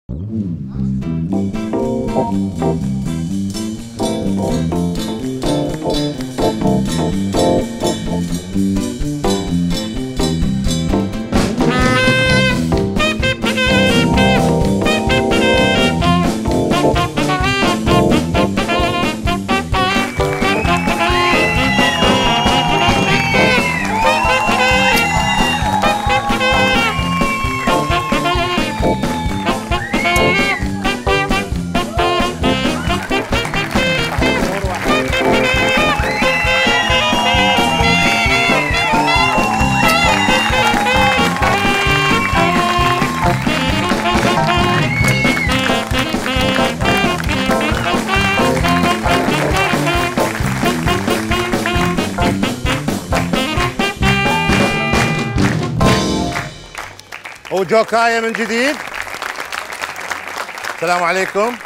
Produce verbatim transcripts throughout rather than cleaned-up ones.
وجوكاية من جديد. السلام عليكم.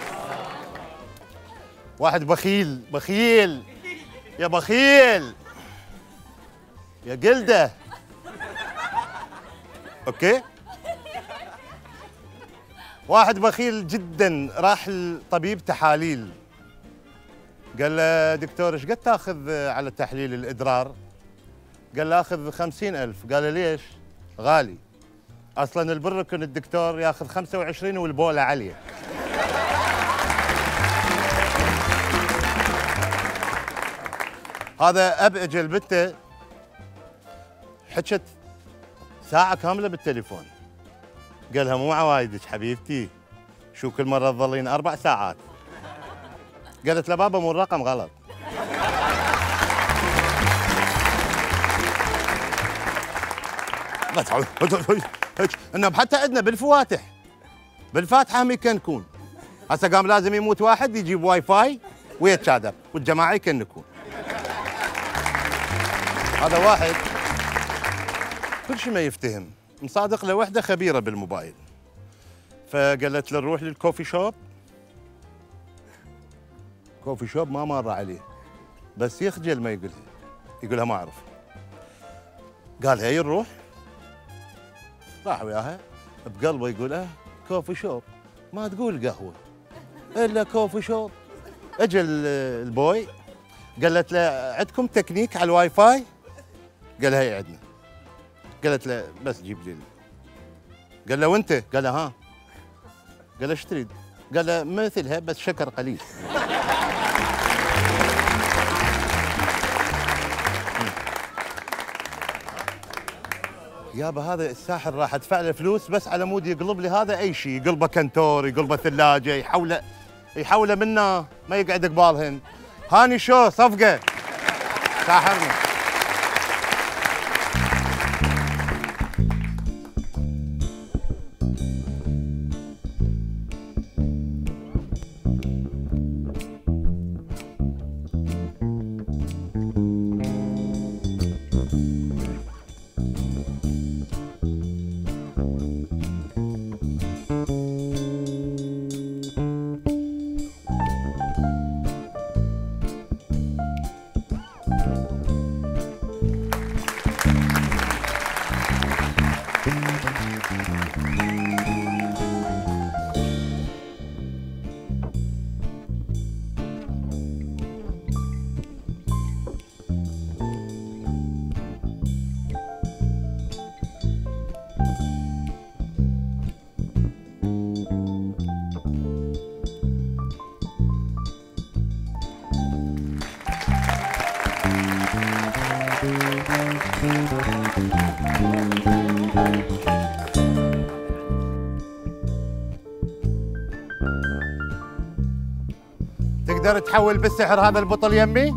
واحد بخيل بخيل يا بخيل يا جلدة. اوكي. واحد بخيل جدا راح لطبيب تحاليل، قال له دكتور ايش قد تاخذ على تحليل الادرار؟ قال له اخذ خمسين ألف. قال له ليش؟ غالي. اصلا البركن الدكتور ياخذ خمسة وعشرين والبوله عاليه. هذا اب اجل بنته حكت ساعه كامله بالتليفون، قالها مو عوايدك حبيبتي، شو كل مره تظلين اربع ساعات؟ قالت له بابا مو الرقم غلط. لا تعود انه حتى عندنا بالفواتح بالفاتحه هم يكنكون. هسه قام لازم يموت واحد يجيب واي فاي ويتشادر والجماعه يكنكون. هذا واحد كل شيء ما يفتهم، مصادق له وحده خبيره بالموبايل، فقالت له نروح للكوفي شوب. كوفي شوب ما مر عليه، بس يخجل ما يقولها، يقولها ما اعرف. قال هي نروح. راح وياها بقلبه يقول اه كوفي شوب ما تقول قهوه الا كوفي شوب. اجى البوي قالت له عندكم تكنيك على الواي فاي؟ قال لها هي عندنا. قالت له بس جيب لي. قال له وانت؟ قال له ها. قال له ايش تريد؟ قال له مثلها بس شكر قليل. يابا هذا الساحر راح ادفع له فلوس بس على مود يقلب لي هذا اي شيء، يقلبه كنتور، يقلبه ثلاجه، يحوله يحوله منا ما يقعد قبالهن. هاني شو صفقه ساحرنا. تقدر تحول بالسحر هذا البطل يمي؟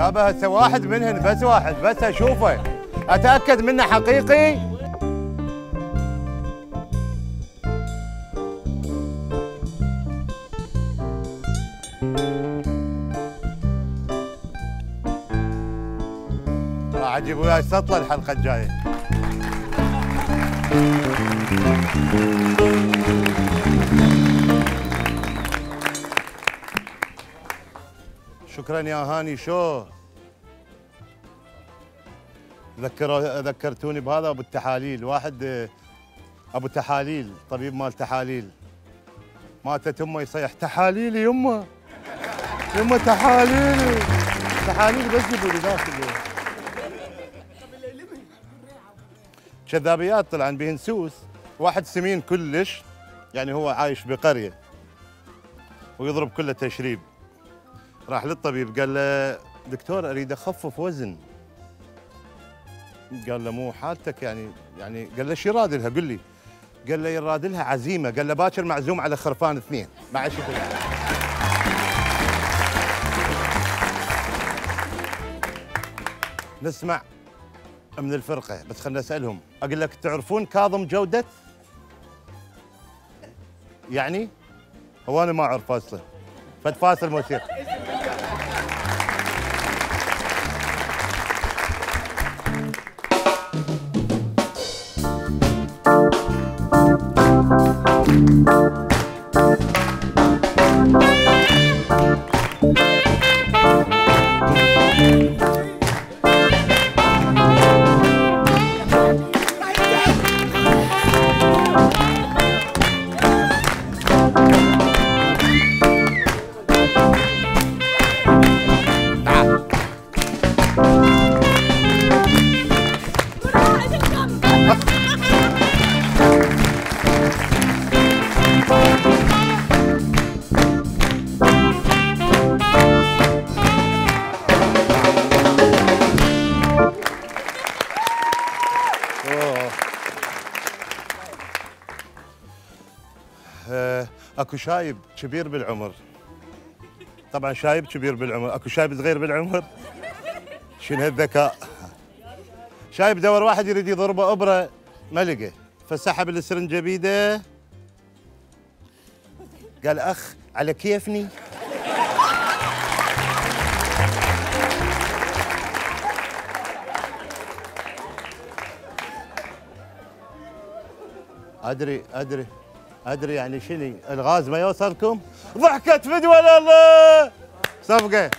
يابا هسه واحد منهن بس واحد بس اشوفه اتاكد منه حقيقي. راح اجيب وياي سطله الحلقه الجايه. شكرا يا هاني. شو ذكروا ذكرتوني بهذا ابو التحاليل، واحد ابو تحاليل طبيب مال تحاليل، ماتت امه يصيح تحاليلي يمه يمه تحاليلي تحاليل بس يقول لي ذاك كذابيات طلعن بهنسوس. واحد سمين كلش، يعني هو عايش بقريه ويضرب كله تشريب، راح للطبيب قال له دكتور اريد اخفف وزن. قال له مو حالتك يعني يعني قال له شو يراد لها قل لي. قال له يراد لها عزيمه. قال له باكر معزوم على خرفان اثنين مع شكل. نسمع من الفرقه بس خلنا اسالهم. اقول لك تعرفون كاظم جوده؟ يعني هو انا ما اعرف اصلا. فد فاصل موسيقى. اكو شايب كبير بالعمر، طبعا شايب كبير بالعمر، اكو شايب صغير بالعمر. شنو هالذكاء؟ شايب دور واحد يريد يضربه ابره ما لقى، فسحب السرنجه بيده قال اخ على كيفني. ادري ادري ادري يعني شنو الغاز ما يوصلكم؟ ضحكت فدوى الله صفقه.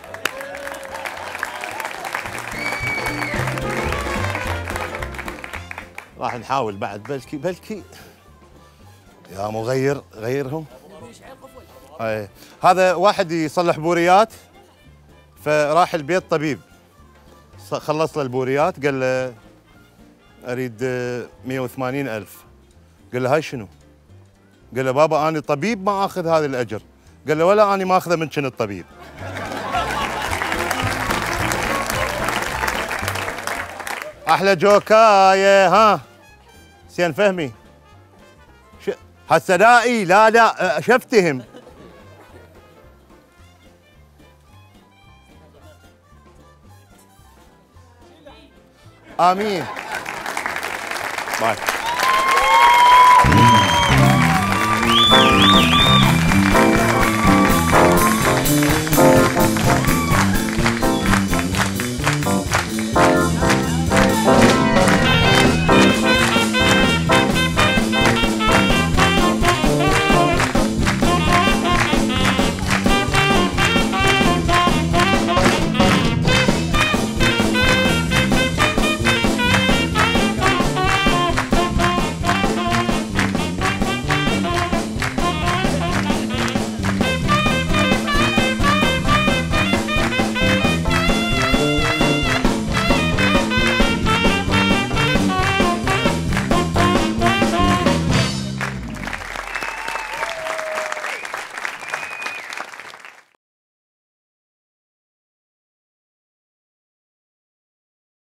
راح نحاول بعد بلكي بلكي يا مغير غيرهم. اي هذا واحد يصلح بوريات، فراح البيت طبيب خلص له البوريات قال له اريد مئة وثمانين ألف. قال له هاي شنو؟ قال له بابا أنا طبيب ما آخذ هذا الأجر. قال له ولا أنا ما أخذه من كنت الطبيب. أحلى جوكاية ها سين فهمي. ش... هسه لا إي لا لا شفتهم. آمين. باي.